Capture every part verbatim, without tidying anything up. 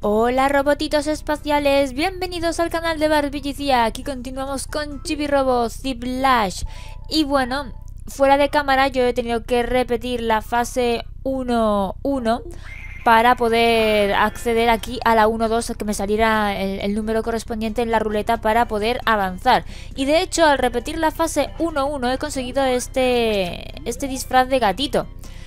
Hola robotitos espaciales, bienvenidos al canal de Barbillicia. Aquí continuamos con Chibi-Robo Ziplash. Y bueno, fuera de cámara yo he tenido que repetir la fase uno uno para poder acceder aquí a la uno dos, que me saliera el, el número correspondiente en la ruleta para poder avanzar. Y de hecho, al repetir la fase uno uno he conseguido este, este disfraz de gatito.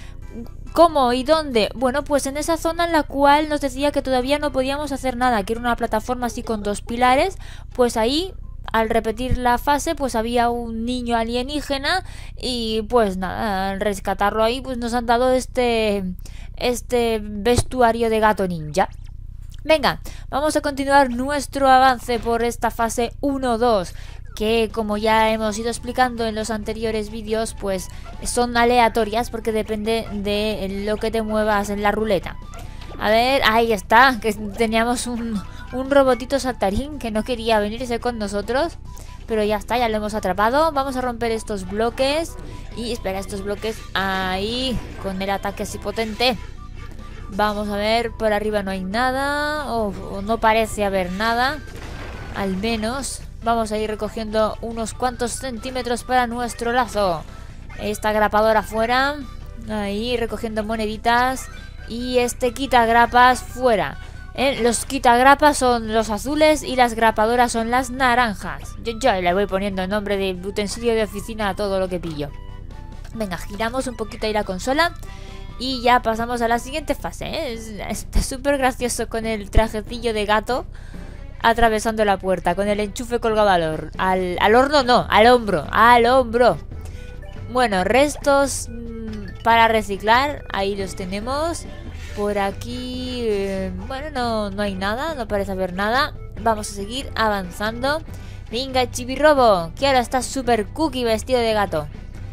¿Cómo y dónde? Bueno, pues en esa zona en la cual nos decía que todavía no podíamos hacer nada, que era una plataforma así con dos pilares. Pues ahí, al repetir la fase, pues había un niño alienígena y pues nada, al rescatarlo ahí, pues nos han dado este, este vestuario de gato ninja. Venga, vamos a continuar nuestro avance por esta fase uno dos, que como ya hemos ido explicando en los anteriores vídeos, pues son aleatorias porque depende de lo que te muevas en la ruleta. A ver, ahí está, que teníamos un, un robotito saltarín que no quería venirse con nosotros, pero ya está, ya lo hemos atrapado. Vamos a romper estos bloques y espera, estos bloques ahí, con el ataque así potente. Vamos a ver, por arriba no hay nada, o, o no parece haber nada, al menos. Vamos a ir recogiendo unos cuantos centímetros para nuestro lazo. Esta grapadora fuera. Ahí recogiendo moneditas. Y este quitagrapas fuera. ¿Eh? Los quitagrapas son los azules y las grapadoras son las naranjas. Yo, yo le voy poniendo el nombre de utensilio de oficina a todo lo que pillo. Venga, giramos un poquito ahí la consola. Y ya pasamos a la siguiente fase, ¿eh? Está súper gracioso con el trajecillo de gato atravesando la puerta, con el enchufe colgado al, hor al, al horno, no, al hombro, al hombro. Bueno, restos mmm, para reciclar, ahí los tenemos. Por aquí, eh, bueno, no, no hay nada, no parece haber nada. Vamos a seguir avanzando. Venga, Chibi-Robo, que ahora está súper cookie vestido de gato.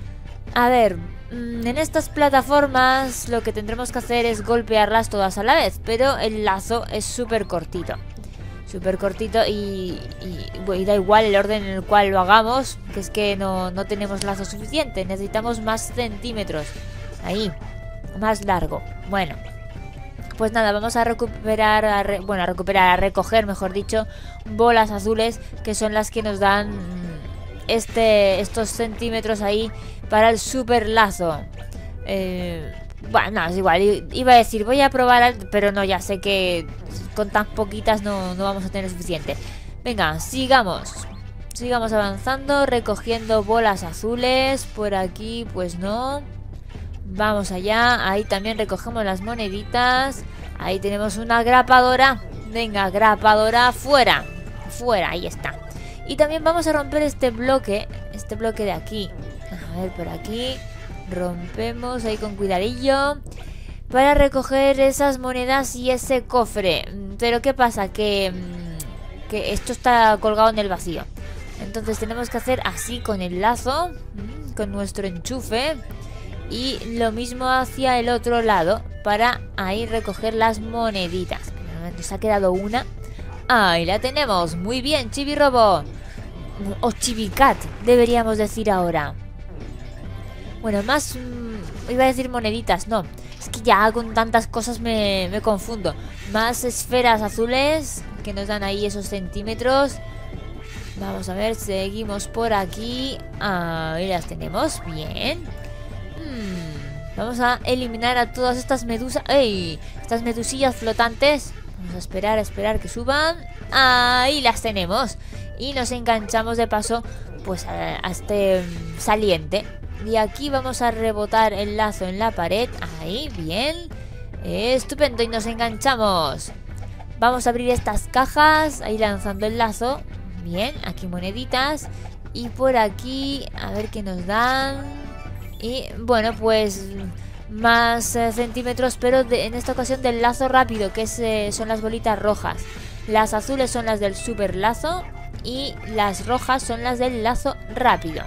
A ver, mmm, en estas plataformas lo que tendremos que hacer es golpearlas todas a la vez, pero el lazo es súper cortito. Súper cortito y, y, y da igual el orden en el cual lo hagamos, que es que no, no tenemos lazo suficiente, necesitamos más centímetros. Ahí, más largo. Bueno, pues nada, vamos a recuperar, a re, bueno, a recuperar, a recoger, mejor dicho, bolas azules, que son las que nos dan este, estos centímetros ahí para el super lazo. Eh... Bueno, no, es igual, iba a decir, voy a probar, pero no, ya sé que con tan poquitas no, no vamos a tener suficiente. Venga, sigamos. Sigamos avanzando, recogiendo bolas azules. Por aquí, pues no. Vamos allá, ahí también recogemos las moneditas. Ahí tenemos una grapadora. Venga, grapadora, fuera. Fuera, ahí está. Y también vamos a romper este bloque, este bloque de aquí. A ver, por aquí. Rompemos ahí con cuidadillo para recoger esas monedas y ese cofre. Pero ¿qué pasa? Que, que esto está colgado en el vacío. Entonces tenemos que hacer así con el lazo, con nuestro enchufe. Y lo mismo hacia el otro lado para ahí recoger las moneditas. Nos ha quedado una. Ahí la tenemos. Muy bien, Chibi-Robo. O Chibi-Cat, deberíamos decir ahora. Bueno, más... Mmm, iba a decir moneditas, no. Es que ya con tantas cosas me, me confundo. Más esferas azules que nos dan ahí esos centímetros. Vamos a ver, seguimos por aquí. Ahí las tenemos, bien. Hmm, vamos a eliminar a todas estas medusas. ¡Ey! Estas medusillas flotantes. Vamos a esperar, a esperar que suban. Ahí las tenemos. Y nos enganchamos de paso pues a, a este um, saliente. Y aquí vamos a rebotar el lazo en la pared. Ahí, bien. Estupendo, y nos enganchamos. Vamos a abrir estas cajas. Ahí lanzando el lazo. Bien, aquí moneditas. Y por aquí, a ver qué nos dan. Y bueno, pues más eh, centímetros, pero de, en esta ocasión del lazo rápido, que es, eh, son las bolitas rojas. Las azules son las del super lazo. Y las rojas son las del lazo rápido.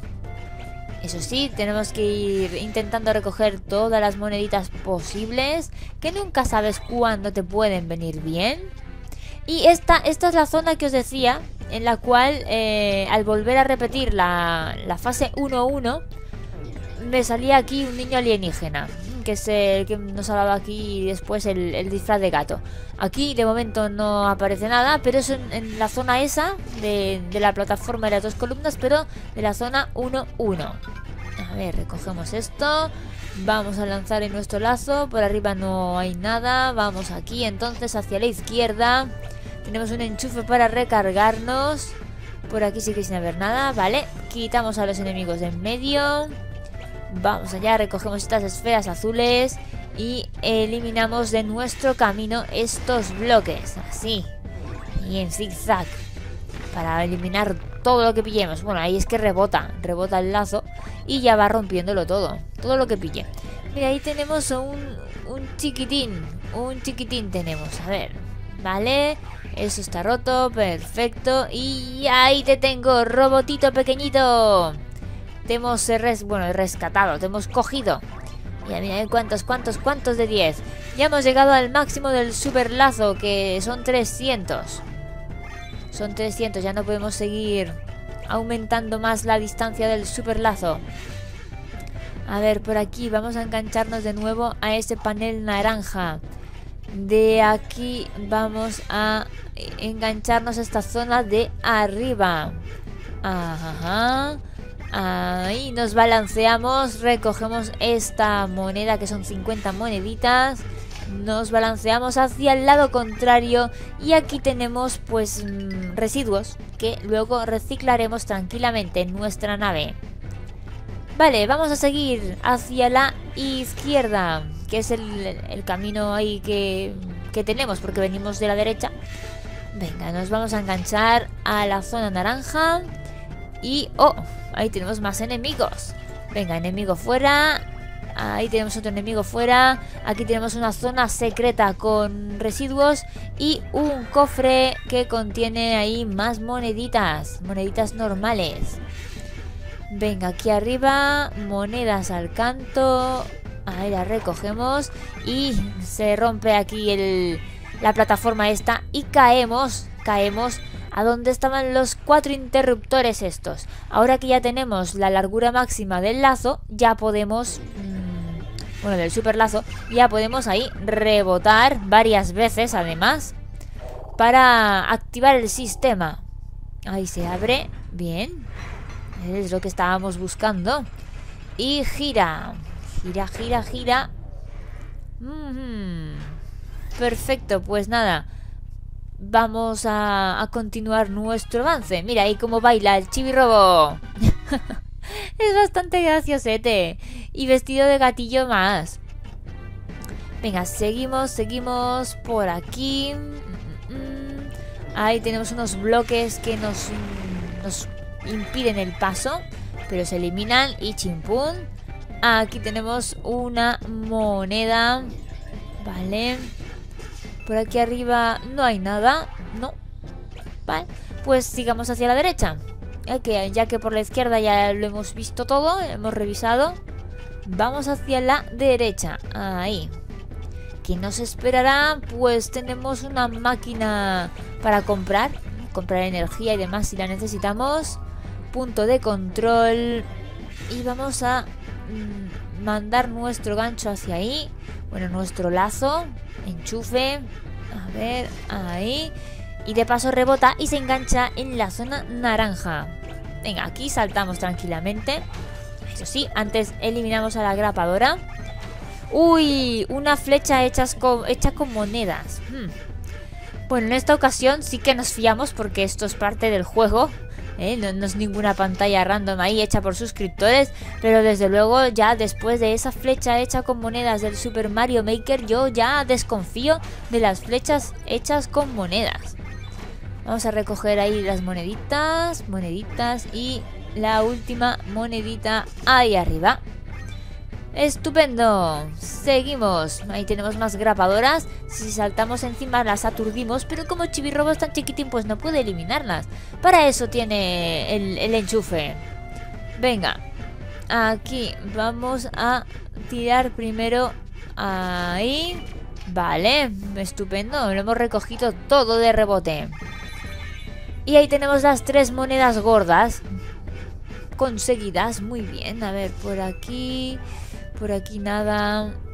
Eso sí, tenemos que ir intentando recoger todas las moneditas posibles, que nunca sabes cuándo te pueden venir bien. Y esta, esta es la zona que os decía, en la cual eh, al volver a repetir la, la fase uno uno, me salía aquí un niño alienígena, que que es el que nos ha dado aquí después el, el disfraz de gato. Aquí de momento no aparece nada, pero es en, en la zona esa de, de la plataforma de las dos columnas, pero de la zona uno uno. A ver, recogemos esto. Vamos a lanzar en nuestro lazo. Por arriba no hay nada. Vamos aquí entonces hacia la izquierda. Tenemos un enchufe para recargarnos. Por aquí sí que sin haber nada. Vale, quitamos a los enemigos de en medio. Vamos allá, recogemos estas esferas azules y eliminamos de nuestro camino estos bloques. Así. Y en zigzag. Para eliminar todo lo que pillemos. Bueno, ahí es que rebota. Rebota el lazo y ya va rompiéndolo todo. Todo lo que pille. Mira, ahí tenemos un, un chiquitín. Un chiquitín tenemos. A ver. Vale. Eso está roto. Perfecto. Y ahí te tengo, robotito pequeñito. Te hemos res bueno, rescatado. Te hemos cogido. Mira, mira, cuántos, cuántos, cuántos de diez. Ya hemos llegado al máximo del super lazo, que son trescientos. Son trescientos, ya no podemos seguir aumentando más la distancia del super lazo. A ver, por aquí vamos a engancharnos de nuevo a ese panel naranja. De aquí vamos a engancharnos a esta zona de arriba. Ajá. Ahí nos balanceamos, recogemos esta moneda que son cincuenta moneditas. Nos balanceamos hacia el lado contrario y aquí tenemos pues mmm, residuos que luego reciclaremos tranquilamente en nuestra nave. Vale, vamos a seguir hacia la izquierda, que es el, el camino ahí que, que tenemos porque venimos de la derecha. Venga, nos vamos a enganchar a la zona naranja y... ¡oh! Ahí tenemos más enemigos. Venga, enemigo fuera. Ahí tenemos otro enemigo fuera. Aquí tenemos una zona secreta con residuos y un cofre que contiene ahí más moneditas. Moneditas normales. Venga, aquí arriba, monedas al canto. Ahí las recogemos. Y se rompe aquí el, la plataforma esta y caemos, caemos a donde estaban los cuatro interruptores estos. Ahora que ya tenemos la largura máxima del lazo, ya podemos... bueno, del super lazo, ya podemos ahí rebotar varias veces además para activar el sistema. Ahí se abre, bien, es lo que estábamos buscando. Y gira, gira, gira, gira. Mm-hmm. Perfecto, pues nada, vamos a, a continuar nuestro avance. Mira ahí cómo baila el Chibi-Robo. Es bastante graciosete. Y vestido de gatillo más. Venga, seguimos, seguimos por aquí. Ahí tenemos unos bloques que nos, nos impiden el paso, pero se eliminan y chimpún. Aquí tenemos una moneda. Vale. Por aquí arriba no hay nada. No. Vale. Pues sigamos hacia la derecha. Okay, ya que por la izquierda ya lo hemos visto todo, hemos revisado. Vamos hacia la derecha. Ahí. ¿Qué nos esperará? Pues tenemos una máquina para comprar. Comprar energía y demás si la necesitamos. Punto de control. Y vamos a mmm, mandar nuestro gancho hacia ahí. Bueno, nuestro lazo. Enchufe. A ver, ahí. Y de paso rebota y se engancha en la zona naranja. Venga, aquí saltamos tranquilamente. Eso sí, antes eliminamos a la grapadora. Uy, una flecha hechas con, hecha con monedas. hmm. Bueno, en esta ocasión sí que nos fiamos porque esto es parte del juego, ¿eh? no, no es ninguna pantalla random ahí hecha por suscriptores. Pero desde luego ya después de esa flecha hecha con monedas del Super Mario Maker, yo ya desconfío de las flechas hechas con monedas. Vamos a recoger ahí las moneditas, moneditas y la última monedita ahí arriba. ¡Estupendo! Seguimos. Ahí tenemos más grapadoras. Si saltamos encima las aturdimos, pero como Chibi-Robo es tan chiquitín, pues no puede eliminarlas. Para eso tiene el, el enchufe. Venga. Aquí vamos a tirar primero ahí. Vale, estupendo. Lo hemos recogido todo de rebote. Y ahí tenemos las tres monedas gordas conseguidas. Muy bien, a ver, por aquí... Por aquí nada...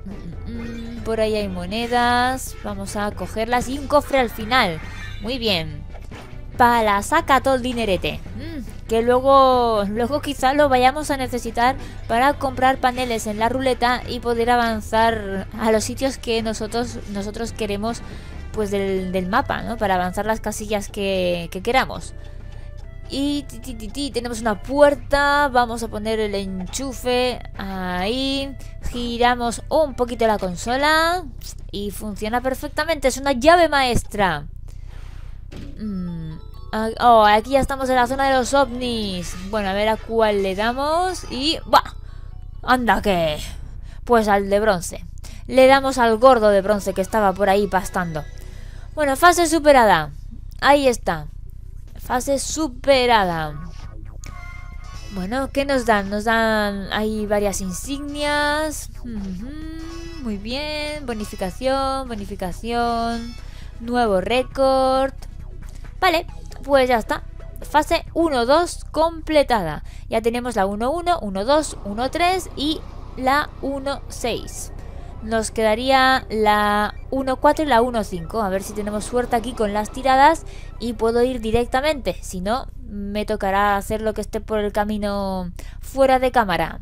Mm, por ahí hay monedas. Vamos a cogerlas y un cofre al final. Muy bien. Pala, saca todo el dinerete. Mm, que luego, luego quizá lo vayamos a necesitar para comprar paneles en la ruleta y poder avanzar a los sitios que nosotros, nosotros queremos, pues del, del mapa, ¿no? Para avanzar las casillas que, que queramos. Y ti, ti, ti, ti, tenemos una puerta. Vamos a poner el enchufe ahí. Giramos un poquito la consola y funciona perfectamente. Es una llave maestra. Mm, oh, aquí ya estamos en la zona de los ovnis. Bueno, a ver a cuál le damos. Y... ¡bah! ¡Anda que! Pues al de bronce. Le damos al gordo de bronce que estaba por ahí pastando. Bueno, fase superada. Ahí está. Fase superada. Bueno, ¿qué nos dan? Nos dan... hay varias insignias. Muy bien. Bonificación, bonificación. Nuevo récord. Vale, pues ya está. Fase uno dos completada. Ya tenemos la uno uno, uno dos, uno tres y la uno seis. Nos quedaría la uno cuatro y la uno cinco. A ver si tenemos suerte aquí con las tiradas y puedo ir directamente. Si no, me tocará hacer lo que esté por el camino fuera de cámara.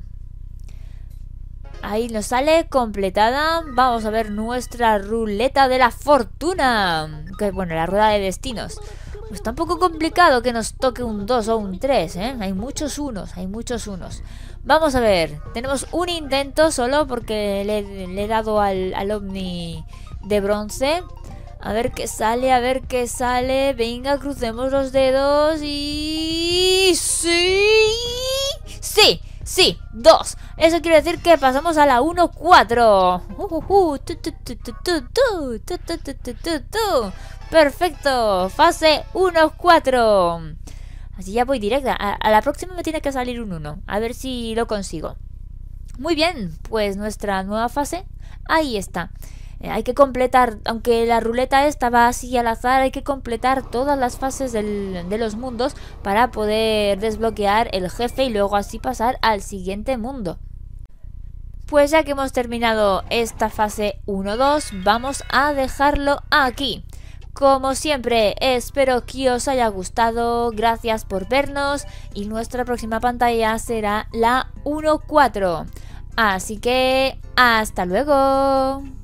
Ahí nos sale completada. Vamos a ver nuestra ruleta de la fortuna. Que bueno, la rueda de destinos. Pues está un poco complicado que nos toque un dos o un tres, ¿eh? Hay muchos unos, hay muchos unos. Vamos a ver, tenemos un intento solo porque le, le he dado al, al ovni de bronce. A ver qué sale, a ver qué sale. Venga, crucemos los dedos y... ¡sí! ¡Sí! ¡Sí! ¡dos! Eso quiere decir que pasamos a la uno cuatro. ¡Perfecto! Fase uno cuatro. Así ya voy directa. A, a la próxima me tiene que salir un uno. A ver si lo consigo. Muy bien, pues nuestra nueva fase, ahí está. Eh, hay que completar, aunque la ruleta esta va así al azar, hay que completar todas las fases del, de los mundos para poder desbloquear el jefe y luego así pasar al siguiente mundo. Pues ya que hemos terminado esta fase uno dos, vamos a dejarlo aquí. Como siempre, espero que os haya gustado, gracias por vernos y nuestra próxima pantalla será la uno cuatro. Así que, ¡hasta luego!